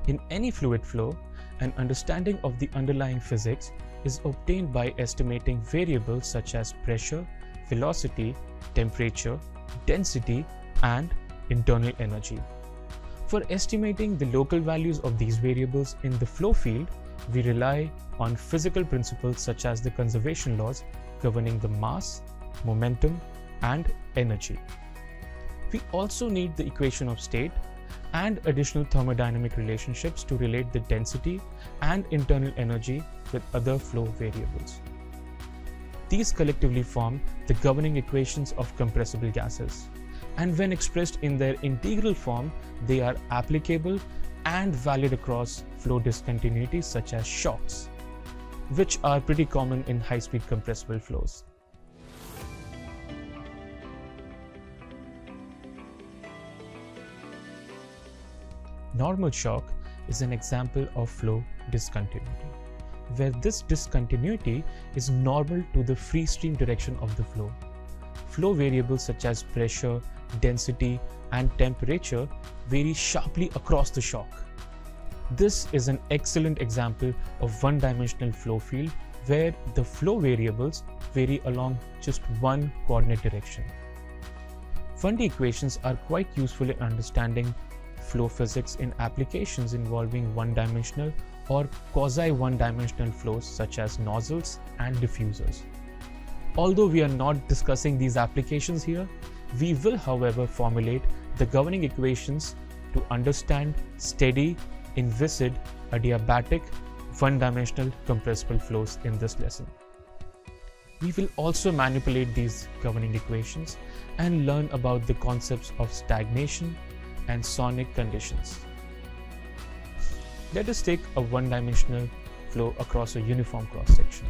In any fluid flow, an understanding of the underlying physics is obtained by estimating variables such as pressure, velocity, temperature, density, and internal energy. For estimating the local values of these variables in the flow field, we rely on physical principles such as the conservation laws governing the mass, momentum, and energy. We also need the equation of state and additional thermodynamic relationships to relate the density and internal energy with other flow variables. These collectively form the governing equations of compressible gases, and when expressed in their integral form, they are applicable and valid across flow discontinuities such as shocks, which are pretty common in high-speed compressible flows. Normal shock is an example of flow discontinuity, where this discontinuity is normal to the free stream direction of the flow. Flow variables such as pressure, density, and temperature vary sharply across the shock. This is an excellent example of one-dimensional flow field where the flow variables vary along just one coordinate direction. 1D equations are quite useful in understanding flow physics in applications involving one-dimensional or quasi-one-dimensional flows such as nozzles and diffusers. Although we are not discussing these applications here, we will, however, formulate the governing equations to understand steady, inviscid, adiabatic, one-dimensional compressible flows in this lesson. We will also manipulate these governing equations and learn about the concepts of stagnation and sonic conditions. Let us take a one-dimensional flow across a uniform cross-section.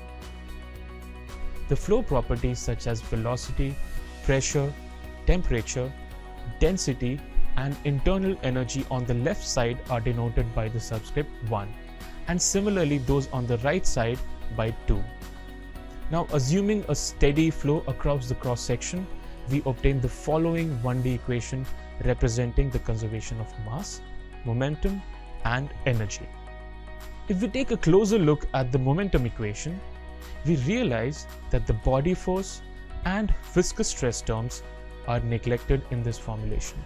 The flow properties such as velocity, pressure, temperature, density, and internal energy on the left side are denoted by the subscript 1, and similarly those on the right side by 2. Now, assuming a steady flow across the cross-section, we obtain the following 1D equation representing the conservation of mass, momentum, and energy. If we take a closer look at the momentum equation, we realize that the body force and viscous stress terms are neglected in this formulation.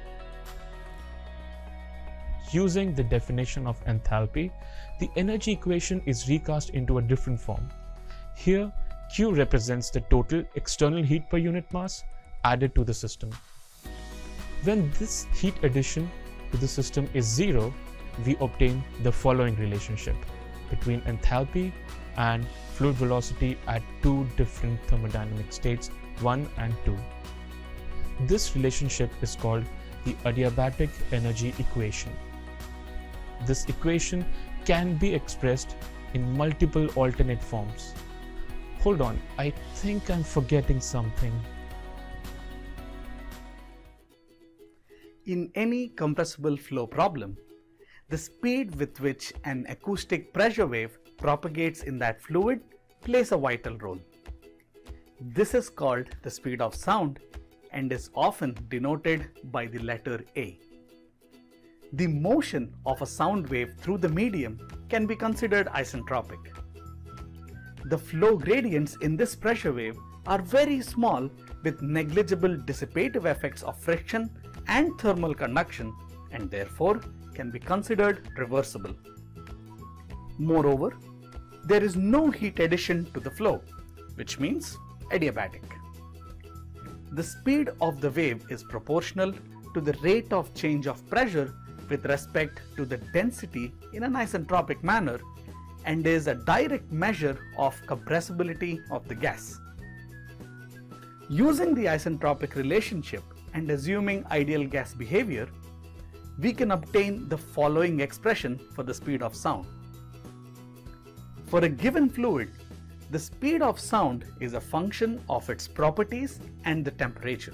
Using the definition of enthalpy, the energy equation is recast into a different form. Here, Q represents the total external heat per unit mass added to the system. When this heat addition to the system is 0, we obtain the following relationship between enthalpy and fluid velocity at two different thermodynamic states, 1 and 2. This relationship is called the adiabatic energy equation. This equation can be expressed in multiple alternate forms. Hold on, I think I'm forgetting something. In any compressible flow problem, the speed with which an acoustic pressure wave propagates in that fluid plays a vital role. This is called the speed of sound and is often denoted by the letter A. The motion of a sound wave through the medium can be considered isentropic. The flow gradients in this pressure wave are very small with negligible dissipative effects of friction and thermal conduction, and therefore can be considered reversible. Moreover, there is no heat addition to the flow, which means adiabatic. The speed of the wave is proportional to the rate of change of pressure with respect to the density in an isentropic manner and is a direct measure of compressibility of the gas. Using the isentropic relationship and assuming ideal gas behavior, we can obtain the following expression for the speed of sound. For a given fluid, the speed of sound is a function of its properties and the temperature.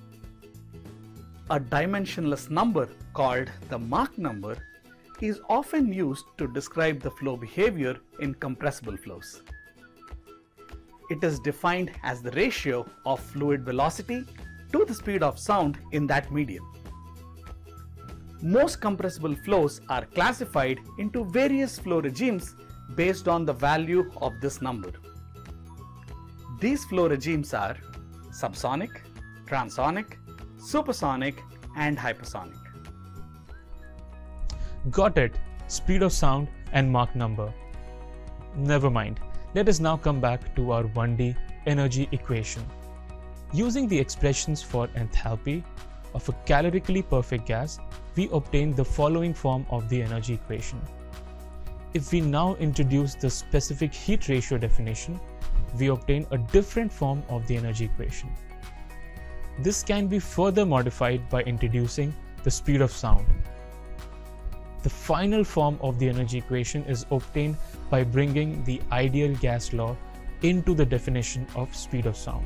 A dimensionless number called the Mach number is often used to describe the flow behavior in compressible flows. It is defined as the ratio of fluid velocity to the speed of sound in that medium. Most compressible flows are classified into various flow regimes based on the value of this number. These flow regimes are subsonic, transonic, supersonic, and hypersonic. Got it. Speed of sound and Mach number. Never mind. Let us now come back to our 1D energy equation. Using the expressions for enthalpy of a calorically perfect gas, we obtain the following form of the energy equation. If we now introduce the specific heat ratio definition, we obtain a different form of the energy equation. This can be further modified by introducing the speed of sound. The final form of the energy equation is obtained by bringing the ideal gas law into the definition of speed of sound.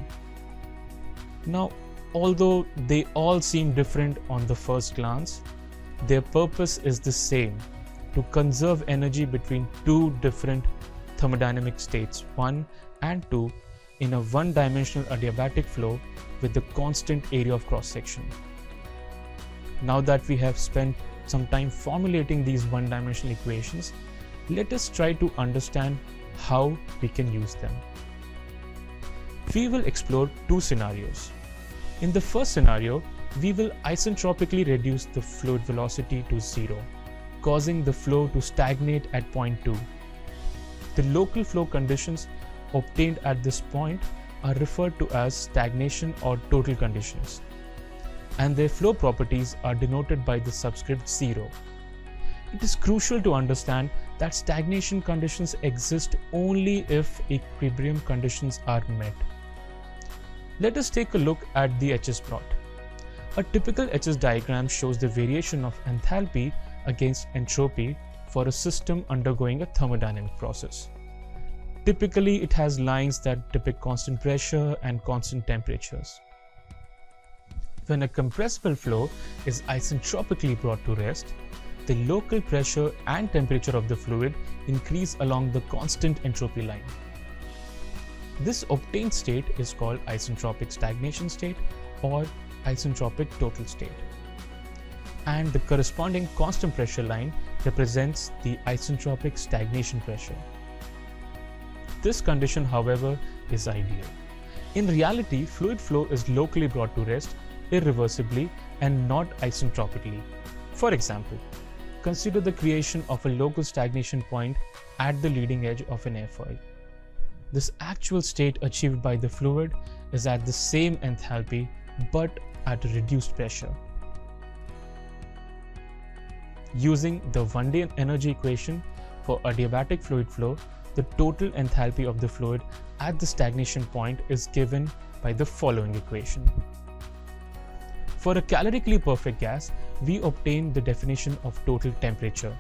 Now, although they all seem different on the first glance, their purpose is the same: to conserve energy between two different thermodynamic states, 1 and 2, in a one-dimensional adiabatic flow with the constant area of cross-section. Now that we have spent some time formulating these one-dimensional equations, let us try to understand how we can use them. We will explore two scenarios. In the first scenario, we will isentropically reduce the fluid velocity to 0, causing the flow to stagnate at point 2. The local flow conditions obtained at this point are referred to as stagnation or total conditions, and their flow properties are denoted by the subscript 0. It is crucial to understand that stagnation conditions exist only if equilibrium conditions are met. Let us take a look at the HS plot. A typical HS diagram shows the variation of enthalpy against entropy for a system undergoing a thermodynamic process. Typically, it has lines that depict constant pressure and constant temperatures. When a compressible flow is isentropically brought to rest, the local pressure and temperature of the fluid increase along the constant entropy line. This obtained state is called isentropic stagnation state or isentropic total state, and the corresponding constant pressure line represents the isentropic stagnation pressure. This condition, however, is ideal. In reality, fluid flow is locally brought to rest irreversibly and not isentropically. For example, consider the creation of a local stagnation point at the leading edge of an airfoil. This actual state achieved by the fluid is at the same enthalpy but at a reduced pressure. Using the 1D energy equation for adiabatic fluid flow, the total enthalpy of the fluid at the stagnation point is given by the following equation. For a calorically perfect gas, we obtain the definition of total temperature.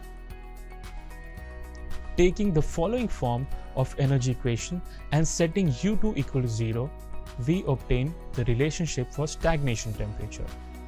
Taking the following form of energy equation and setting U2 equal to 0, we obtain the relationship for stagnation temperature.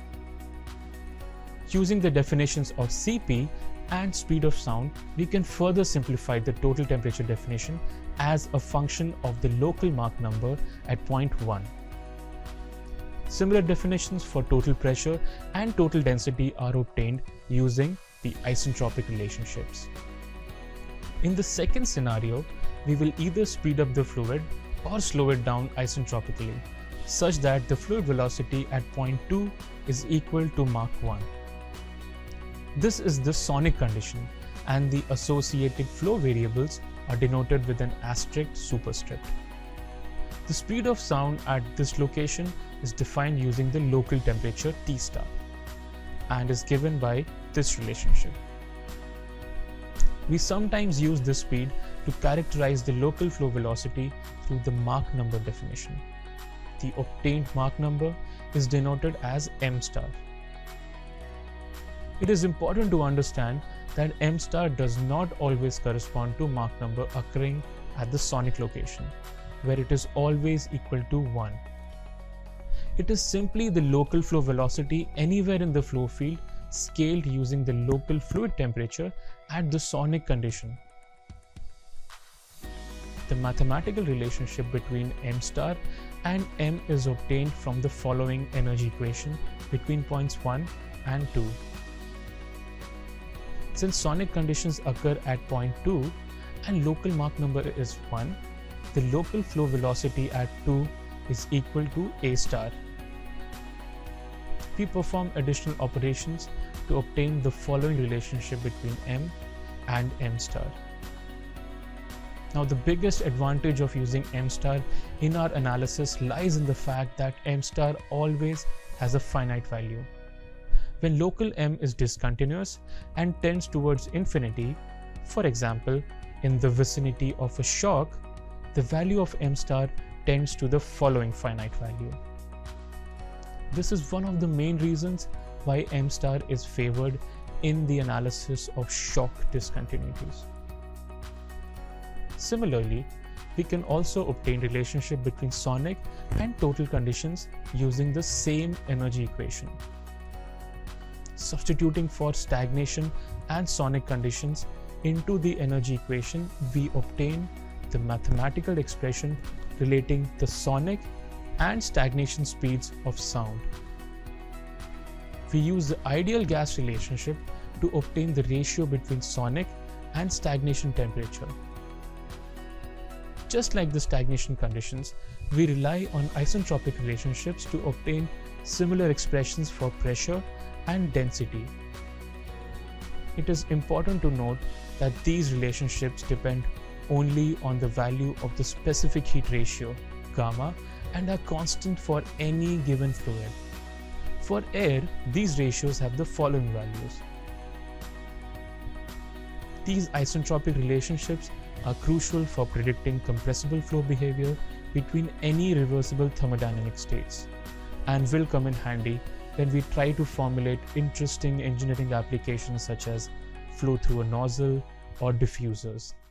Using the definitions of Cp and speed of sound, we can further simplify the total temperature definition as a function of the local Mach number at point 1. Similar definitions for total pressure and total density are obtained using the isentropic relationships. In the second scenario, we will either speed up the fluid or slow it down isentropically, such that the fluid velocity at point 2 is equal to Mach 1. This is the sonic condition, and the associated flow variables are denoted with an asterisk superscript. The speed of sound at this location is defined using the local temperature T star and is given by this relationship. We sometimes use this speed to characterize the local flow velocity through the Mach number definition. The obtained Mach number is denoted as m star. It is important to understand that m star does not always correspond to Mach number occurring at the sonic location, where it is always equal to 1. It is simply the local flow velocity anywhere in the flow field scaled using the local fluid temperature at the sonic condition. The mathematical relationship between m star and m is obtained from the following energy equation between points 1 and 2. Since sonic conditions occur at point 2 and local Mach number is 1, the local flow velocity at 2 is equal to A star. We perform additional operations to obtain the following relationship between M and M star. Now, the biggest advantage of using M star in our analysis lies in the fact that M star always has a finite value. When local M is discontinuous and tends towards infinity, for example, in the vicinity of a shock, the value of M star tends to the following finite value. This is one of the main reasons why M star is favored in the analysis of shock discontinuities. Similarly, we can also obtain relationship between sonic and total conditions using the same energy equation. Substituting for stagnation and sonic conditions into the energy equation, we obtain the mathematical expression relating the sonic and stagnation speeds of sound. We use the ideal gas relationship to obtain the ratio between sonic and stagnation temperature. Just like the stagnation conditions, we rely on isentropic relationships to obtain similar expressions for pressure and density. It is important to note that these relationships depend only on the value of the specific heat ratio, gamma, and are constant for any given fluid. For air, these ratios have the following values. These isentropic relationships are crucial for predicting compressible flow behavior between any reversible thermodynamic states, and will come in handy when we try to formulate interesting engineering applications such as flow through a nozzle or diffusers.